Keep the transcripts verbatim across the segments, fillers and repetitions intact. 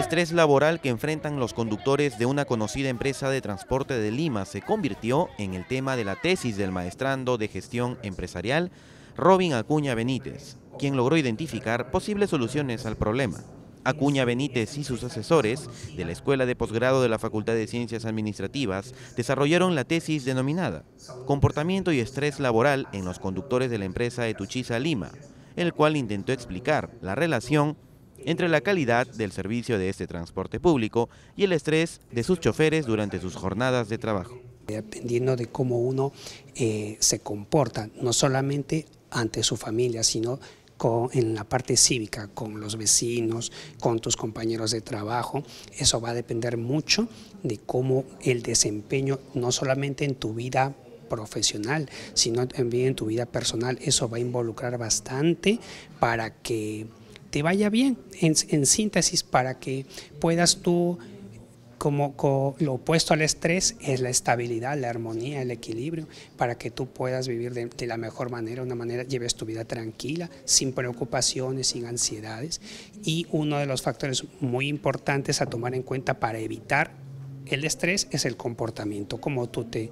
estrés laboral que enfrentan los conductores de una conocida empresa de transporte de Lima se convirtió en el tema de la tesis del maestrando de gestión empresarial Robin Acuña Benítez, quien logró identificar posibles soluciones al problema. Acuña Benítez y sus asesores de la Escuela de Posgrado de la Facultad de Ciencias Administrativas desarrollaron la tesis denominada Comportamiento y estrés laboral en los conductores de la empresa Etuchiza Lima, el cual intentó explicar la relación entre la calidad del servicio de este transporte público y el estrés de sus choferes durante sus jornadas de trabajo. Dependiendo de cómo uno eh, se comporta, no solamente ante su familia, sino con, en la parte cívica, con los vecinos, con tus compañeros de trabajo, eso va a depender mucho de cómo el desempeño, no solamente en tu vida profesional, sino también en tu vida personal, eso va a involucrar bastante para que te vaya bien, en, en síntesis, para que puedas tú, como, como lo opuesto al estrés es la estabilidad, la armonía, el equilibrio, para que tú puedas vivir de, de la mejor manera, una manera, lleves tu vida tranquila, sin preocupaciones, sin ansiedades. Y uno de los factores muy importantes a tomar en cuenta para evitar el estrés es el comportamiento, cómo tú te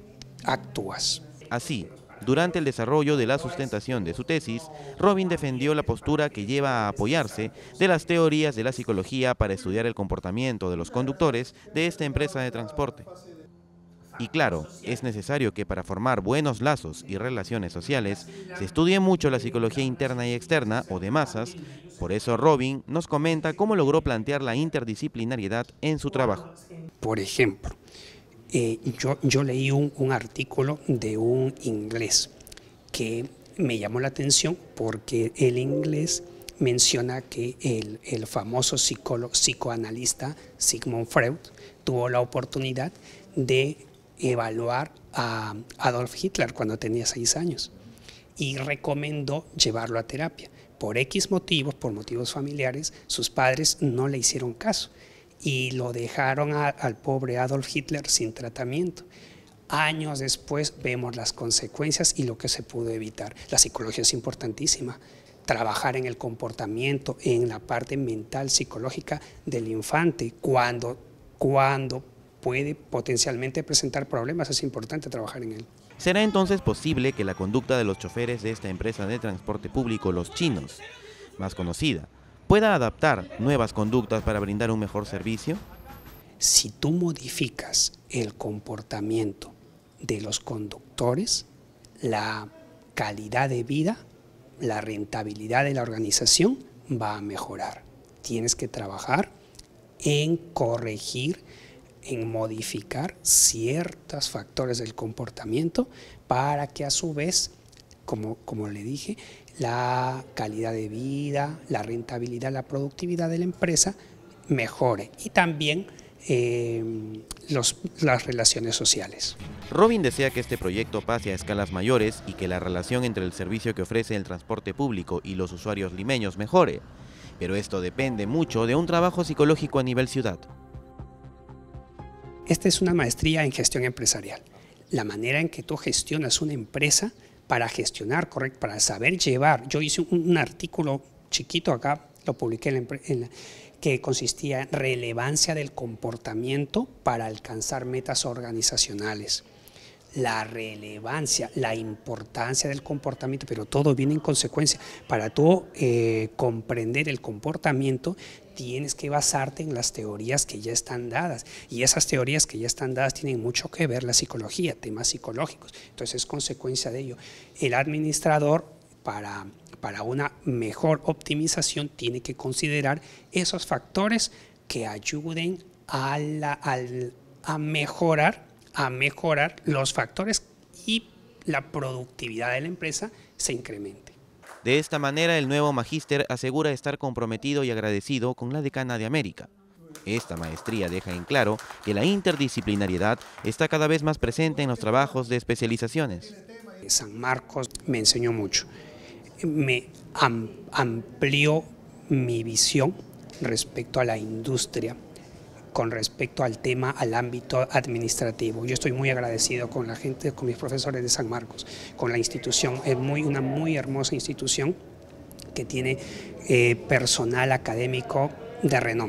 actúas. Así, durante el desarrollo de la sustentación de su tesis, Robin defendió la postura que lleva a apoyarse de las teorías de la psicología para estudiar el comportamiento de los conductores de esta empresa de transporte. Y claro, es necesario que para formar buenos lazos y relaciones sociales se estudie mucho la psicología interna y externa o de masas. Por eso Robin nos comenta cómo logró plantear la interdisciplinariedad en su trabajo. Por ejemplo, Eh, yo, yo leí un, un artículo de un inglés que me llamó la atención porque el inglés menciona que el, el famoso psicólogo, psicoanalista Sigmund Freud tuvo la oportunidad de evaluar a Adolf Hitler cuando tenía seis años y recomendó llevarlo a terapia. Por X motivos, por motivos familiares, sus padres no le hicieron caso y lo dejaron a, al pobre Adolf Hitler sin tratamiento. Años después vemos las consecuencias y lo que se pudo evitar. La psicología es importantísima. Trabajar en el comportamiento, en la parte mental, psicológica del infante, cuando, cuando puede potencialmente presentar problemas, es importante trabajar en él. ¿Será entonces posible que la conducta de los choferes de esta empresa de transporte público, Los Chinos, más conocida, pueda adaptar nuevas conductas para brindar un mejor servicio? Si tú modificas el comportamiento de los conductores, la calidad de vida, la rentabilidad de la organización va a mejorar. Tienes que trabajar en corregir, en modificar ciertos factores del comportamiento para que a su vez, como, como le dije, la calidad de vida, la rentabilidad, la productividad de la empresa mejore y también eh, los, las relaciones sociales. Robin desea que este proyecto pase a escalas mayores y que la relación entre el servicio que ofrece el transporte público y los usuarios limeños mejore, pero esto depende mucho de un trabajo psicológico a nivel ciudad. Esta es una maestría en gestión empresarial. La manera en que tú gestionas una empresa para gestionar, correcto, para saber llevar. Yo hice un, un artículo chiquito acá, lo publiqué en la, en la, que consistía en relevancia del comportamiento para alcanzar metas organizacionales. La relevancia, la importancia del comportamiento, pero todo viene en consecuencia. Para tú eh, comprender el comportamiento, tienes que basarte en las teorías que ya están dadas. Y esas teorías que ya están dadas tienen mucho que ver la psicología, temas psicológicos. Entonces es consecuencia de ello. El administrador, para, para una mejor optimización, tiene que considerar esos factores que ayuden a, la, al, a mejorar a mejorar los factores y la productividad de la empresa se incremente. De esta manera, el nuevo magíster asegura estar comprometido y agradecido con la decana de América. Esta maestría deja en claro que la interdisciplinariedad está cada vez más presente en los trabajos de especializaciones. San Marcos me enseñó mucho, me am, amplió mi visión respecto a la industria, con respecto al tema, al ámbito administrativo. Yo estoy muy agradecido con la gente, con mis profesores de San Marcos, con la institución. Es muy, una muy hermosa institución que tiene eh, personal académico de renombre.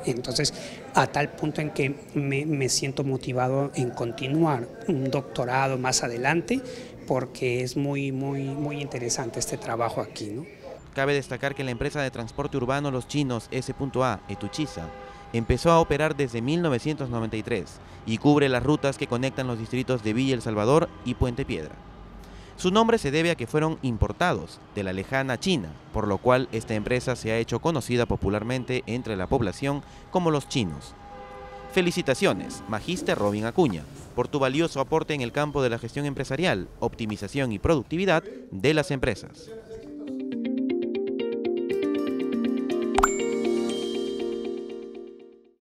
Entonces, a tal punto en que me, me siento motivado en continuar un doctorado más adelante, porque es muy, muy, muy interesante este trabajo aquí, ¿no? Cabe destacar que la empresa de transporte urbano Los Chinos S A, Etuchiza, empezó a operar desde mil novecientos noventa y tres y cubre las rutas que conectan los distritos de Villa El Salvador y Puente Piedra. Su nombre se debe a que fueron importados de la lejana China, por lo cual esta empresa se ha hecho conocida popularmente entre la población como Los Chinos. Felicitaciones, Magíster Robin Acuña, por tu valioso aporte en el campo de la gestión empresarial, optimización y productividad de las empresas.